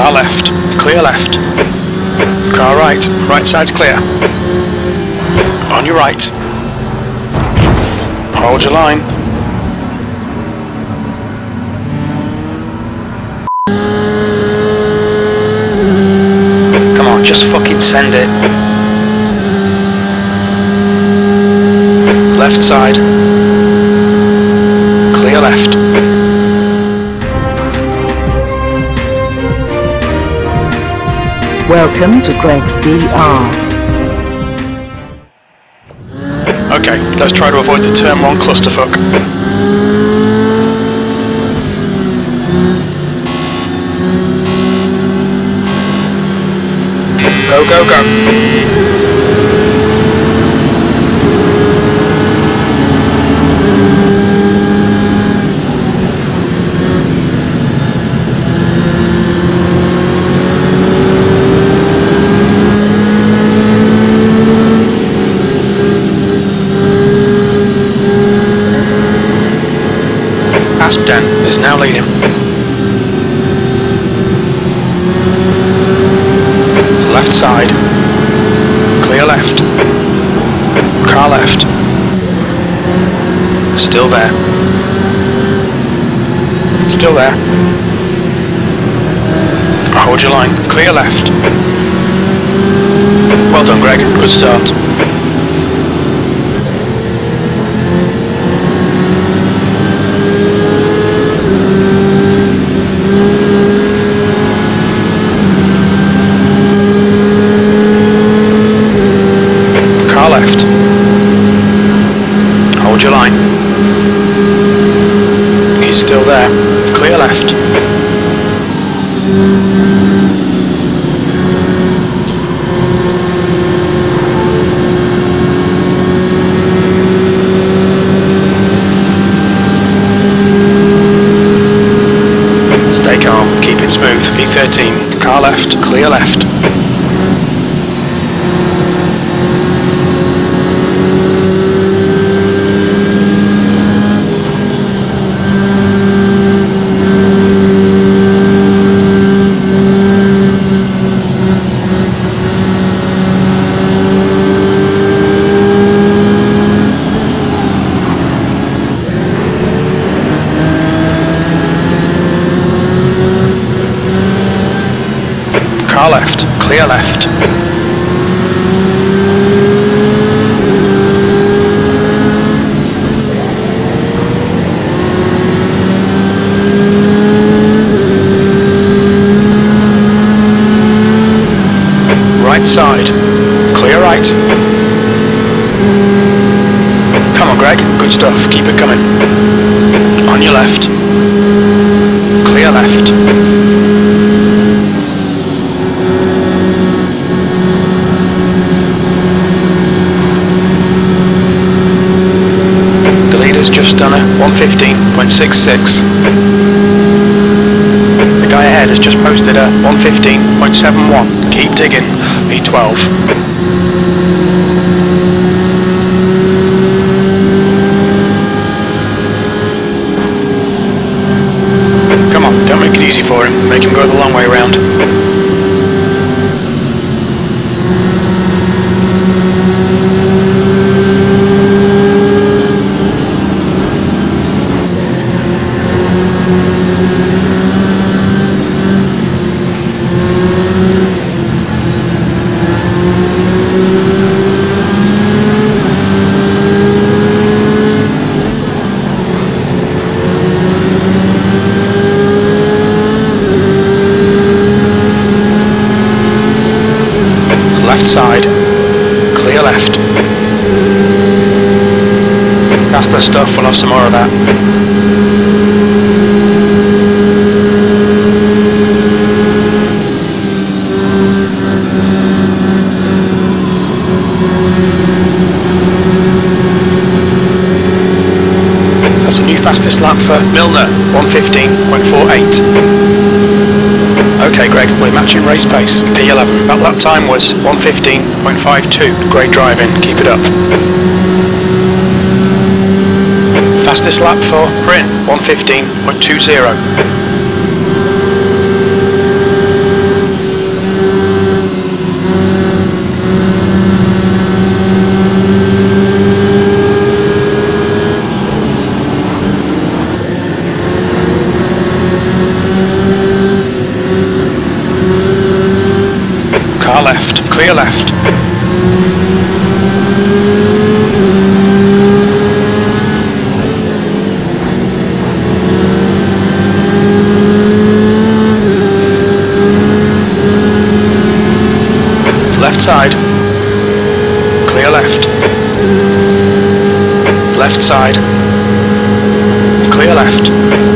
Car left, clear left. Car right, right side's clear. On your right. Hold your line. Come on, just fucking send it. Left side. Clear left. Welcome to Greg's VR. Okay, let's try to avoid the turn 1 clusterfuck. Go, go, go. Aspden is now leading. Left side. Clear left. Car left. Still there. Still there. Hold your line. Clear left. Well done, Greg. Good start. Left. Hold your line. He's still there. Clear left. Stay calm. Keep it smooth. E13. Car left. Clear left. Car left, clear left. Right side, clear right. Come on, Greg, good stuff, keep it coming. On your left, clear left. Has just done a 115.66. The guy ahead has just posted a 115.71. Keep digging, E12. Come on, don't make it easy for him. Make him go the long way round. Left side, clear left. That's the stuff, we'll have some more of that. That's a new fastest lap for Milner, 115.48. Okay, Greg, we're matching race pace, P11. That lap time was 115.52. Great driving, keep it up. Fastest lap for Bryn, 115.20. Clear left. Left side. Clear left. Left side. Clear left.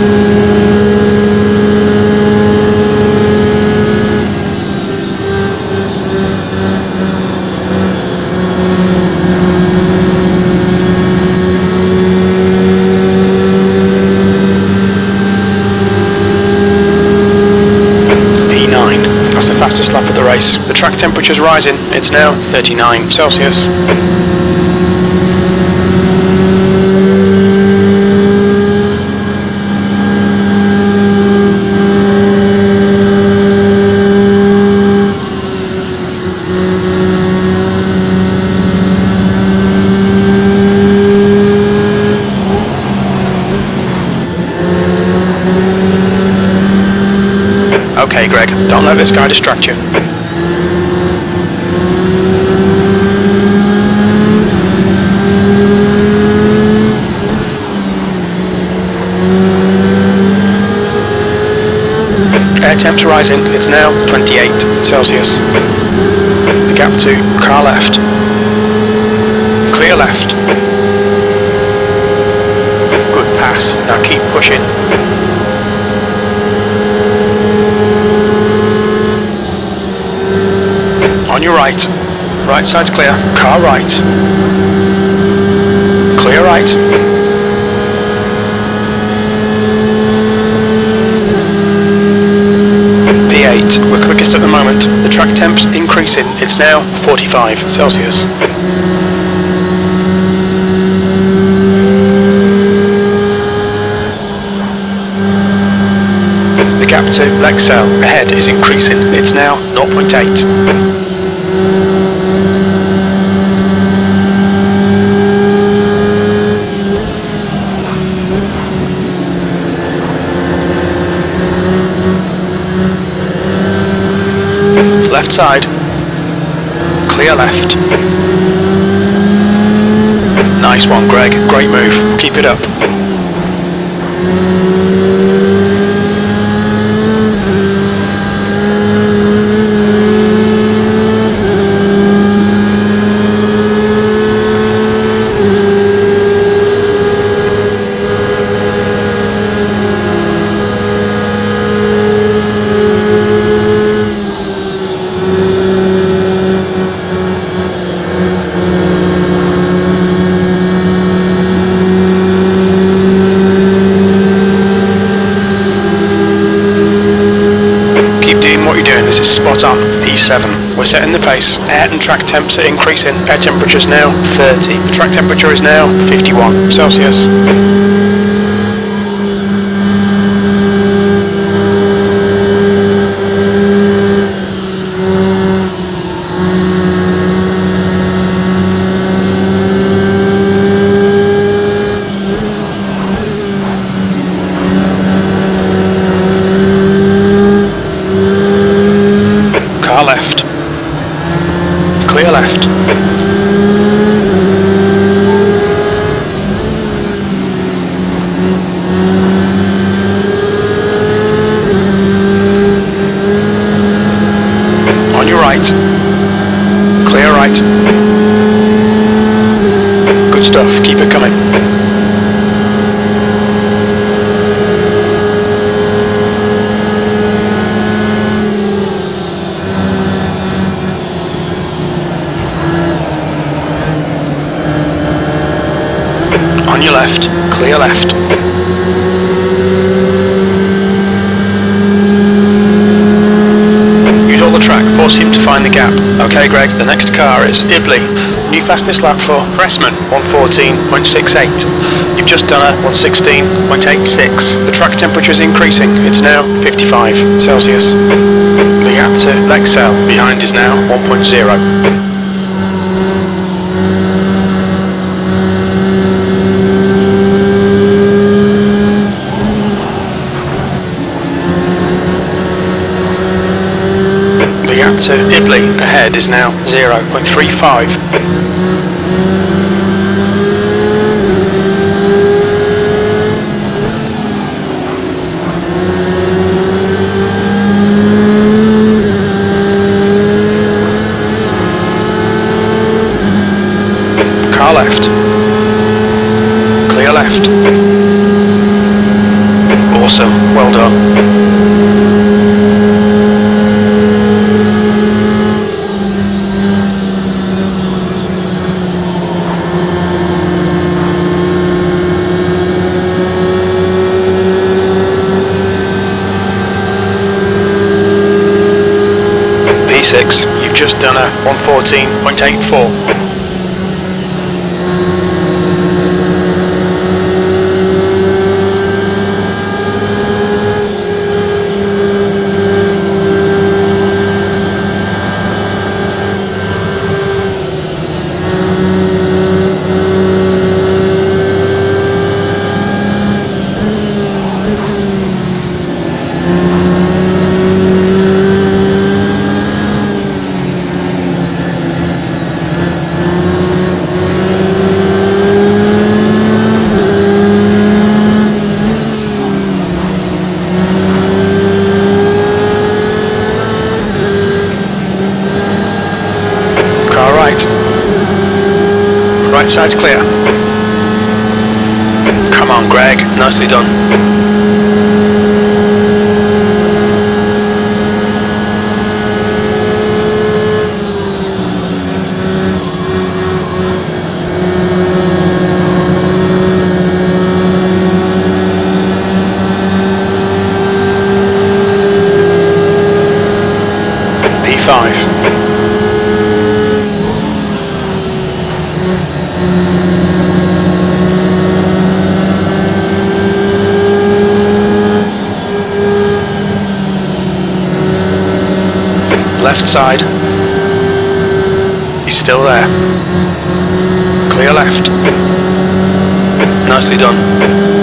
P9. That's the fastest lap of the race. The track temperature's rising. It's now 39 Celsius. Okay, Greg, don't let this guy distract you. Air temps rising, it's now 28 Celsius. The gap to car left. Clear left. Good pass, now keep pushing. On your right. Right side's clear. Car right. Clear right. P8. We're quickest at the moment. The track temp's increasing. It's now 45 Celsius. The gap to Lexel ahead is increasing. It's now 0.8. Left side. Clear left. Nice one, Greg. Great move. Keep it up. What you're doing, this is spot on. P7. We're setting the pace. Air and track temps are increasing. Air temperature is now 30. The track temperature is now 51 Celsius. Car left. Clear left. On your right. Clear right. Good stuff. Keep it coming. On your left, clear left. Use all the track, force him to find the gap. Okay, Greg, the next car is Dibley. New fastest lap for Pressman, 1:14.68. You've just done a 1:16.86. The track temperature is increasing. It's now 55 Celsius. The gap to Lexel behind is now 1.0. to Dibley ahead is now 0.35. Car left. Clear left. Awesome, well done. P6, you've just done a 114.84. Right side's clear. Come on, Greg. Nicely done. P5. Left side. He's still there. Clear left. Nicely done.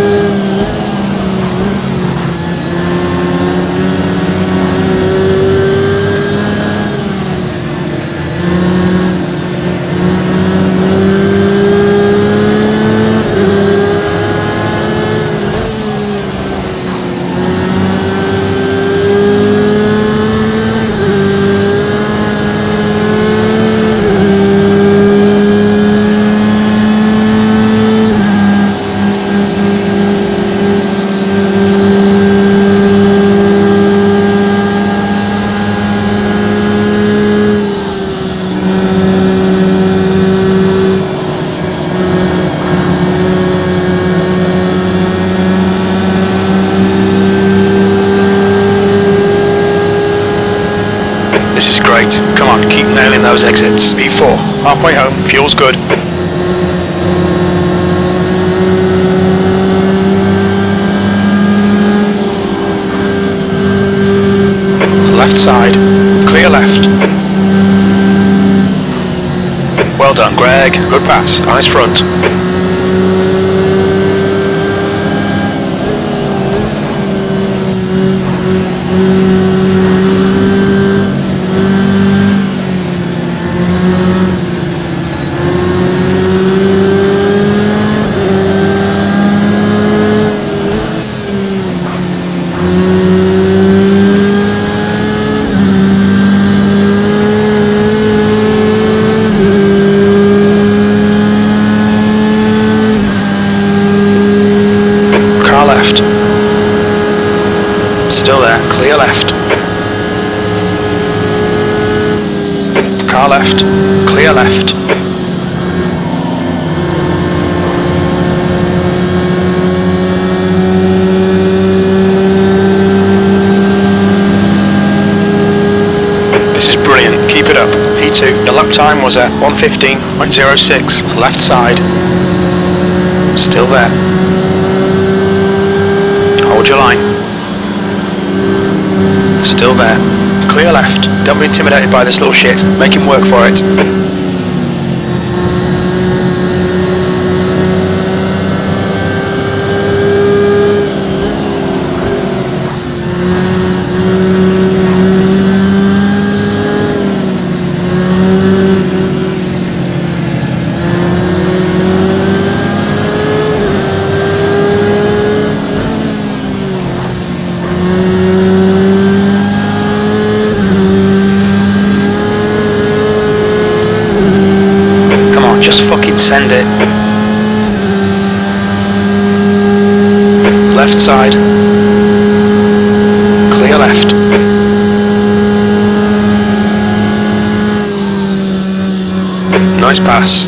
This is great. Come on, keep nailing those exits. P4, halfway home, fuel's good. Left side, clear left. Well done, Greg. Good pass, eyes front. Still there, clear left. Car left, clear left. This is brilliant, keep it up. P2, the lap time was at 1:15.06, left side. Still there. Hold your line. Still there. Clear left. Don't be intimidated by this little shit. Make him work for it. left side. Clear left. Nice pass.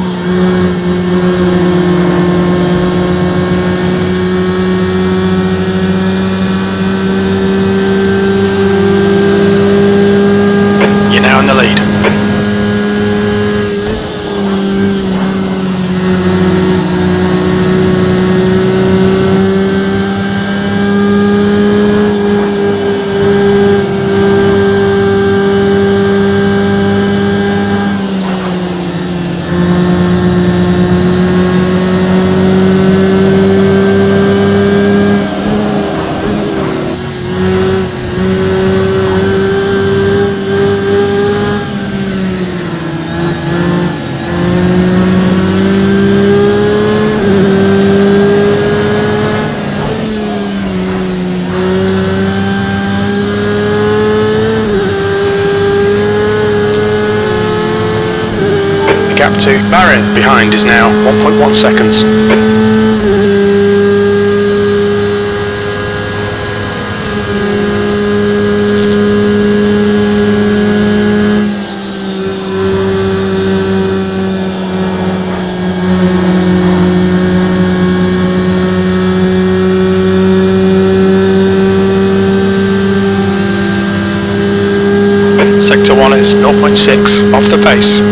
You're now in the lead. Gap to Barron behind is now 1.1 seconds. Sector 1 is 0.6 off the pace.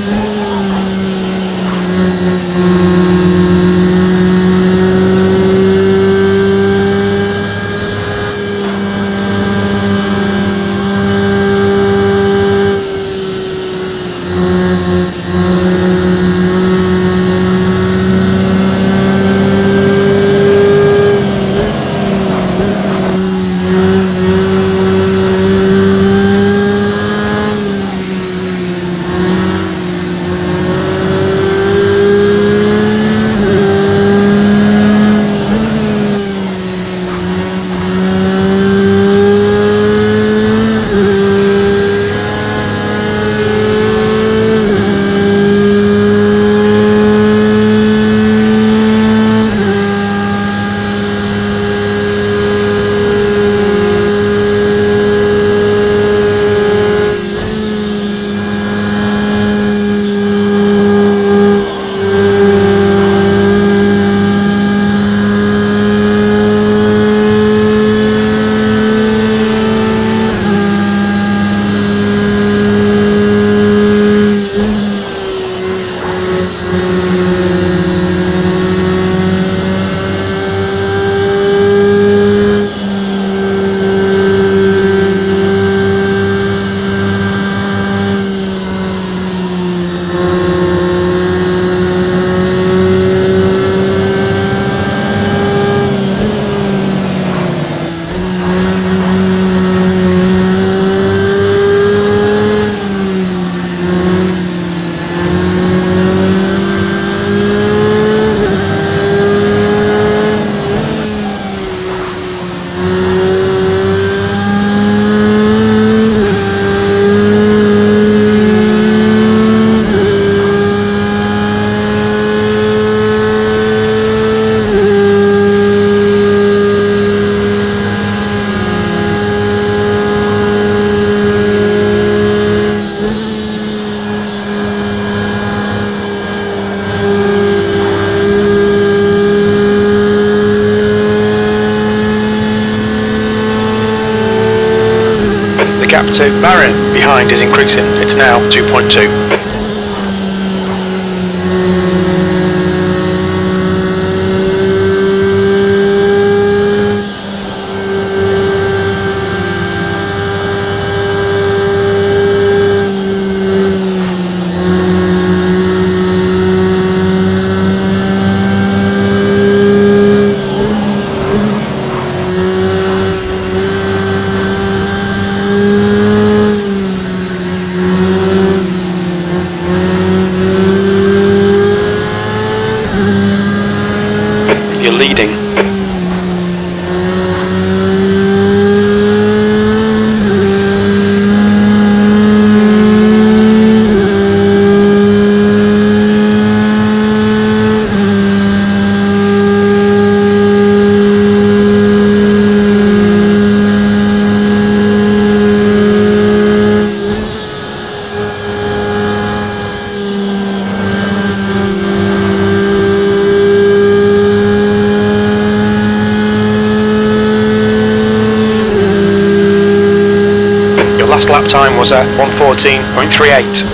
Gap to Barron behind is increasing, it's now 2.2. fastest lap time was at 1:14.38.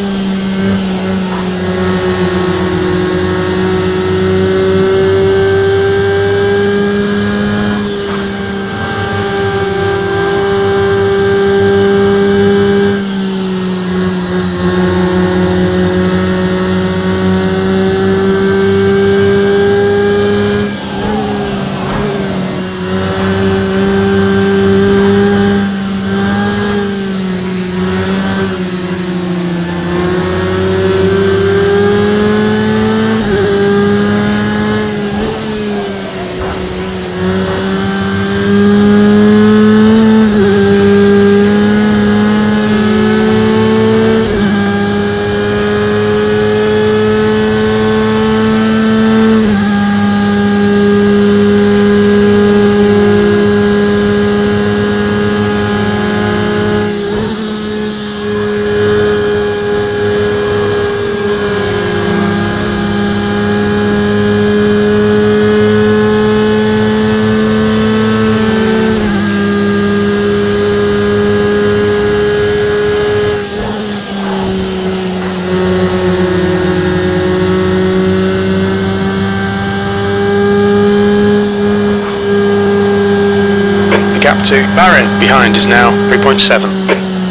To Barron behind is now 3.7.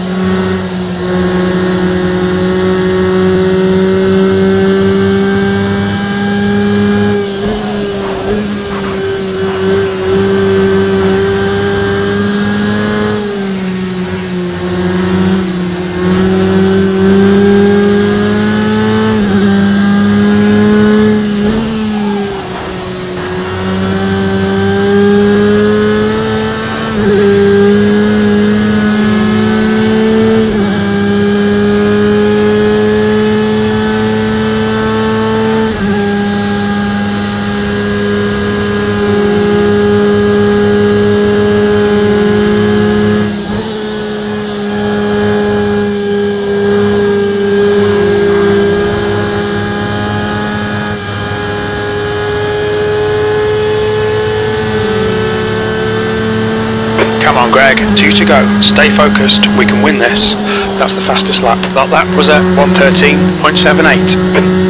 Come on Greg, 2 to go, stay focused, we can win this. That's the fastest lap. That lap was at 1:13.78.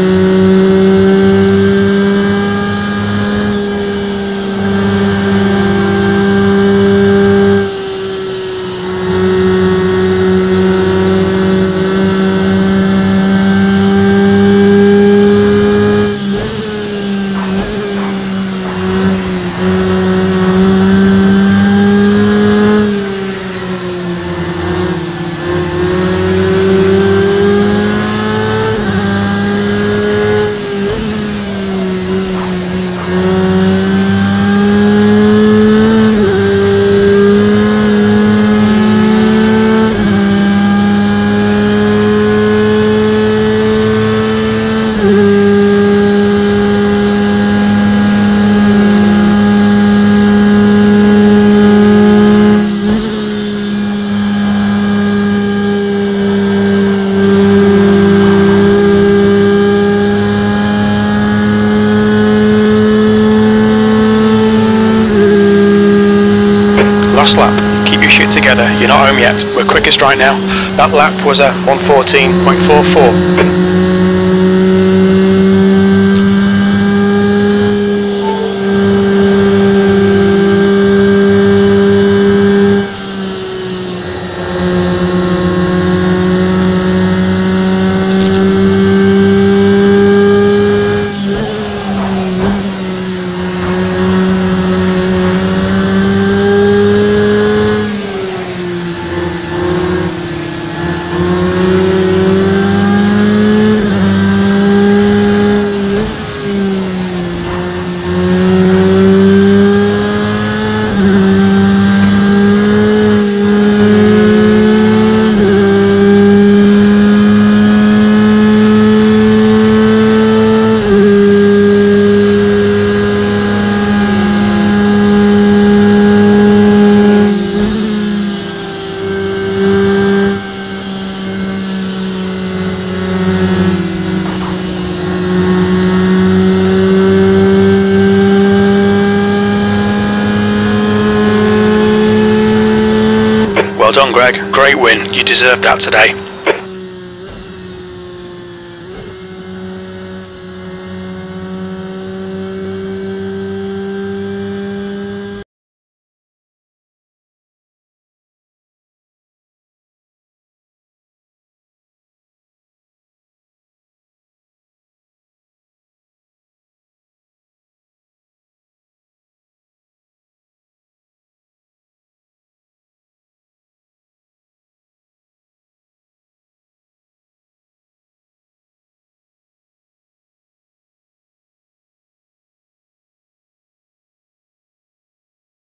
Last lap, keep your shit together, you're not home yet, we're quickest right now. That lap was at 1:14.44. Well done, Greg. Great win. You deserved that today.